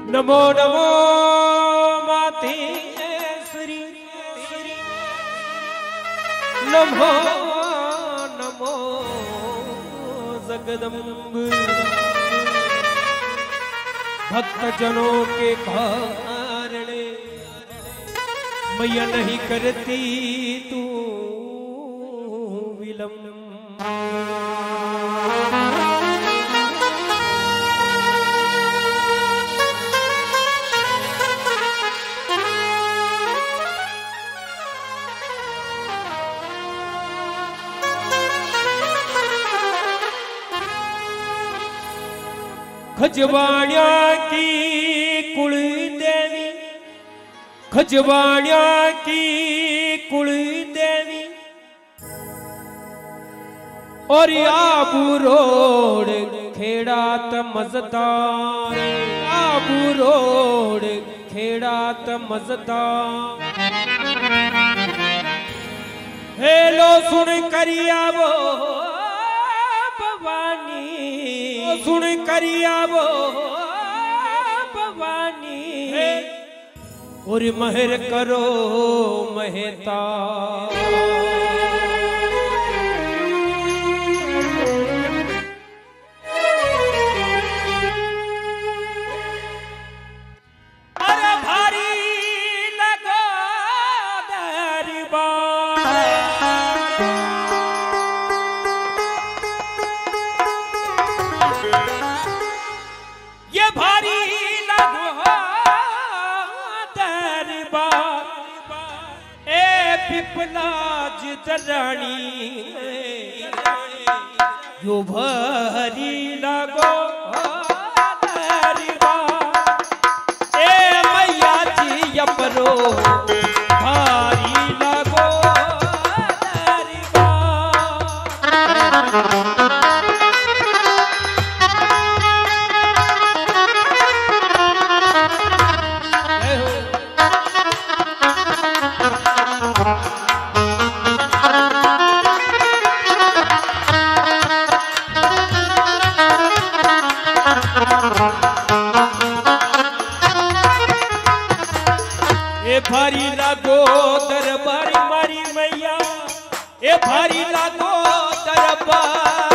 नमो नमो मातेश्वरी, नमो नमो जगदम्ब। भक्तजनों के कारण मैया नहीं करती तू विलंब। खजवाणिया की कुल देवी, खजवाणिया की कुल देवी और आबू रोड खेड़ा त मजदार, आबू रोड खेड़ा त मजदार। हेलो सुन करिया वो सुन करिया वो भवानी और महर करो महता। अरे भारी लगो दरबार, ये भारी लगो दरबार। ए पिपलाज दरानी यो भारी लगो दरबार। ए मैया जी अपरो भारी लगो दरबार। ए भारी लागो दरबार मारी मैया, ए भारी लागो दरबार।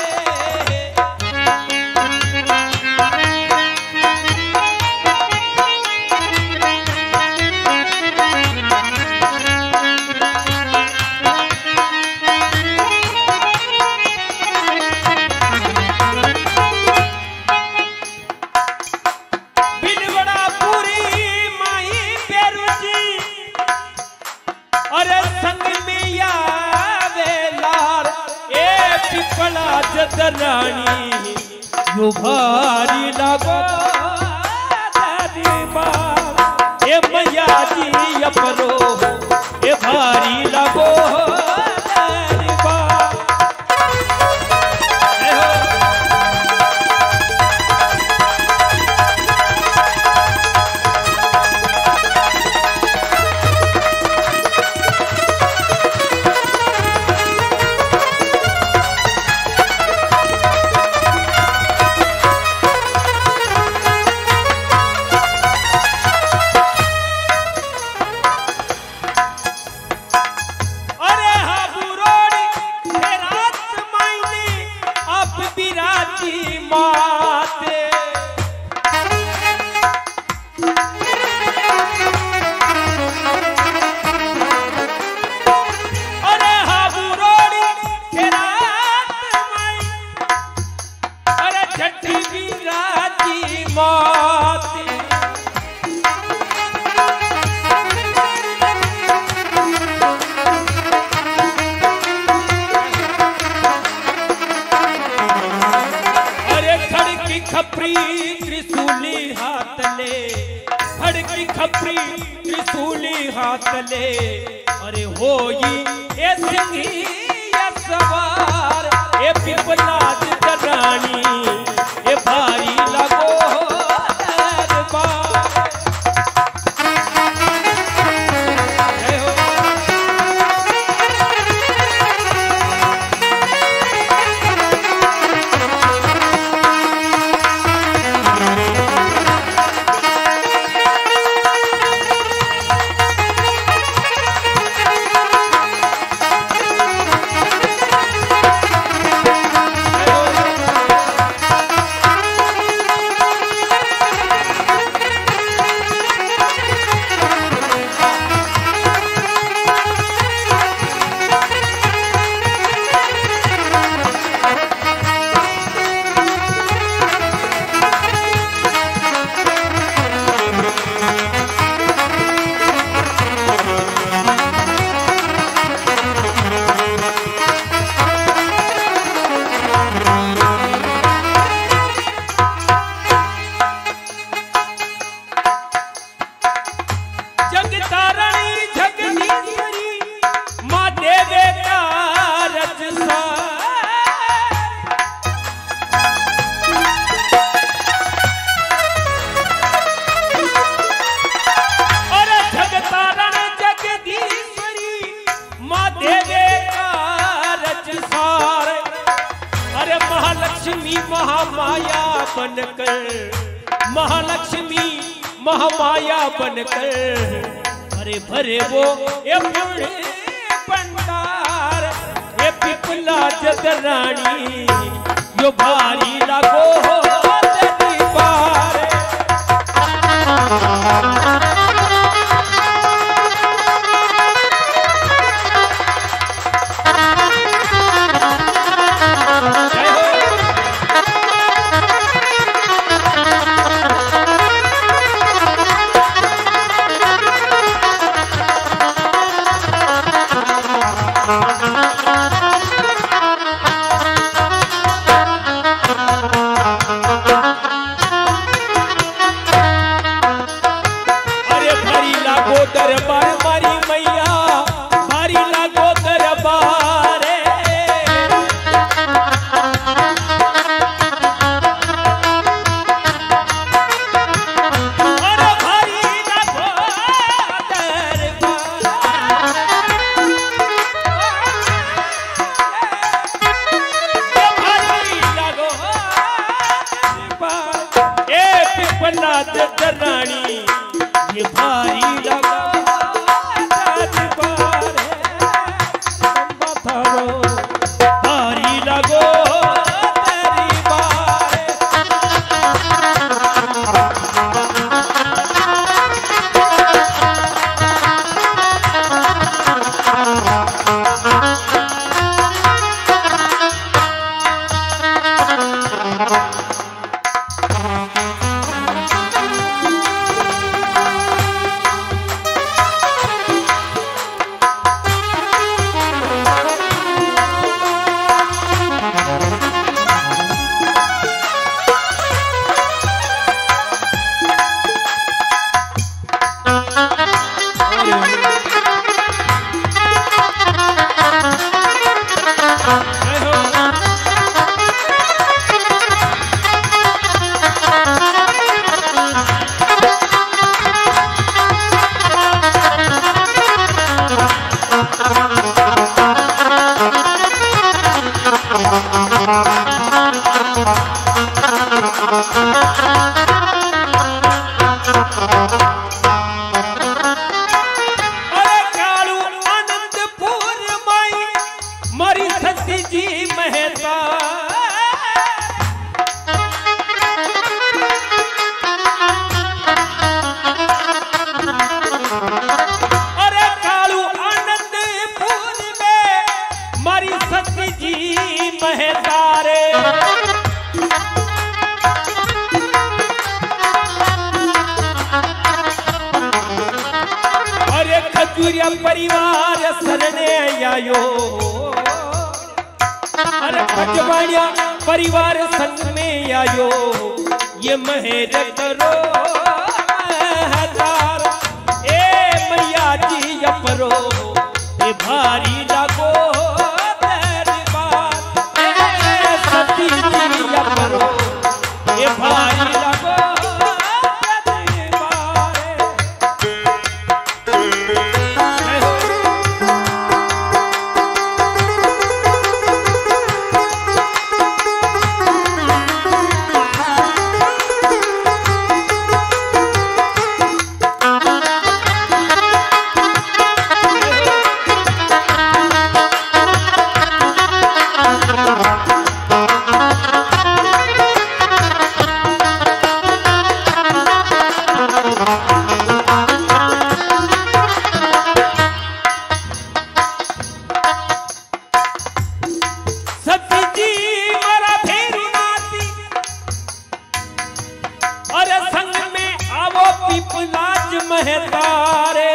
अरे संग में या वेलार ए पिपलाज दरानी यो भारी लगो दरबार। ए मैया जी अपरो ए भारी लगो दरबार। खपरी त्रिशूली हाथ ले, खड़की खपरी त्रिशूली हाथ ले। अरे होई ए सिंही ये सवार ए पिपलाज दरानी ए भारी लगो दरबार। महालक्ष्मी महामाया बनकर, महालक्ष्मी महामाया बनकर, अरे भरे वो ये पुणे भंडार, ये पिपला जगरानी यो भारी लागो तेरी बार। परिवार सरने आयो, अरे खजवाड़िया परिवार संग में आयो, ये मेहर करो महतार, ए मैया जी अपरो ये भारी लागो तेरी बात, ए सती जी अपरो ये भारी लागो। महतारे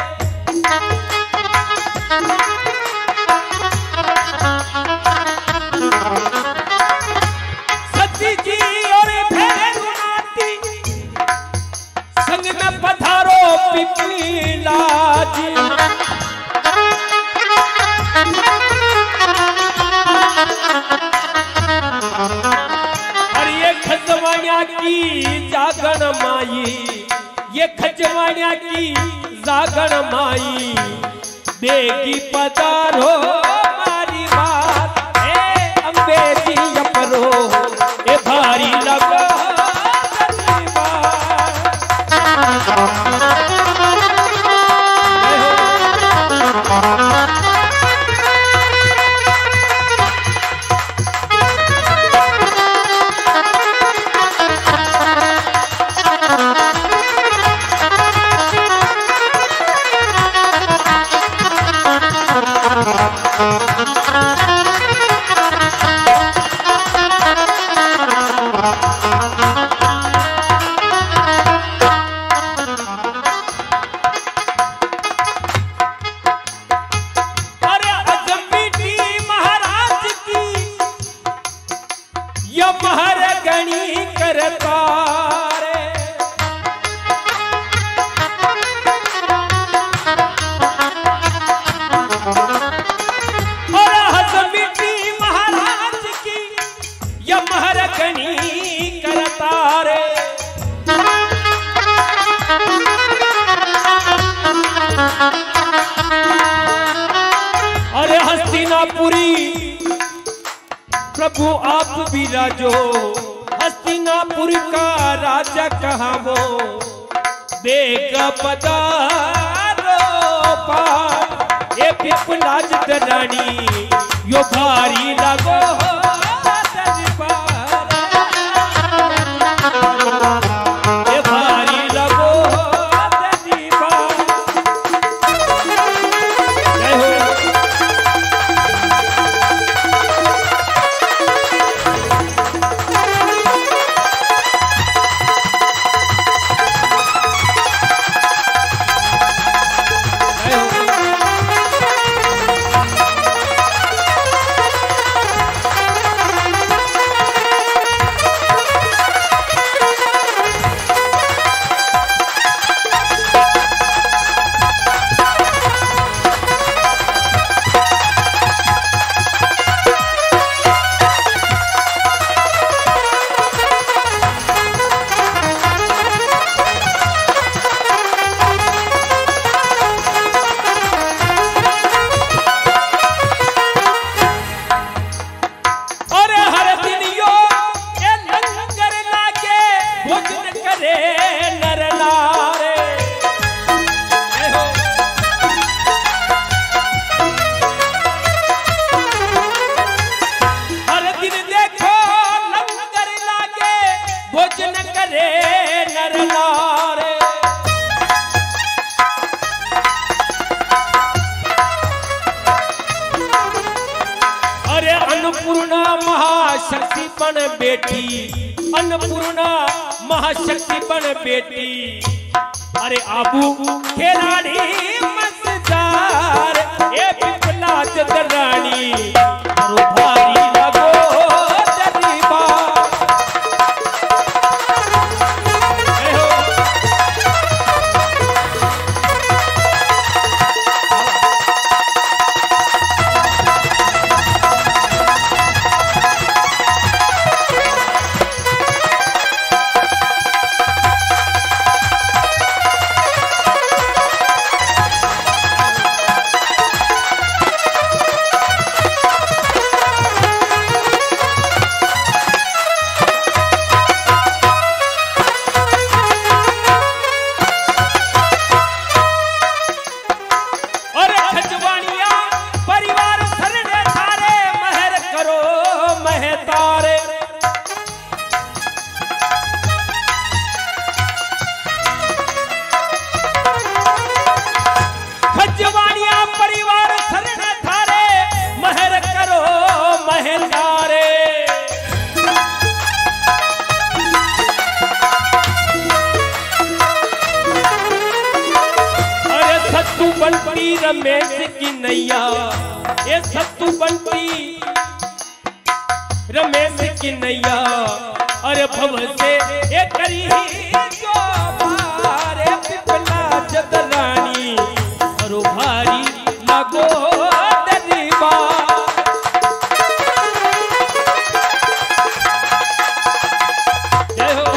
सती जी और भैरू नाती संग में पधारो पिपला जी, और ये खजवानिया की जागरण माई, ये खजवानिया की जागरण माई, बेगी पधारो मारी बात, ए अम्बे जी अपरो या महर गणी करता रे। और हसमिटी महाराज की या महर गणी करता रे। अरे हस्तिनापुरी प्रभु आप विराजो, हस्तिनापुर का राजा कहाँ वो, देख पधारो पार ए पिपलाज रानी यो भारी लगो ये भारी लगो जय हो। अन्नपूर्णा महाशक्तिपन बेटी, अन्नपूर्णा महाशक्तिपन बेटी। अरे आबू खिलाड़ी मजेदार ए पिपलाज रानी भारी लगो दरीबा। बंटी रमेश की नैया, ये सत्तू बंटी रमेश की नैया। अरे भव से ये करी जो बारे पिपलाज रानी अरो भारी लगो दरीबा। जय हो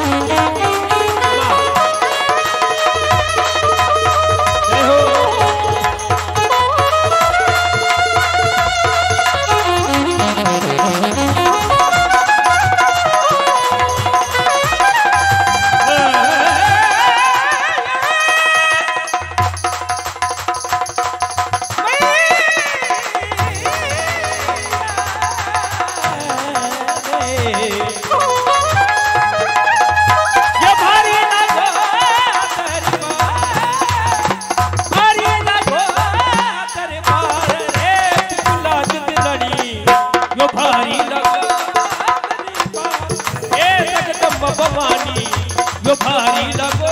भवानी यो भारी लगो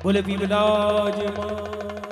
बोले विमलाज मां।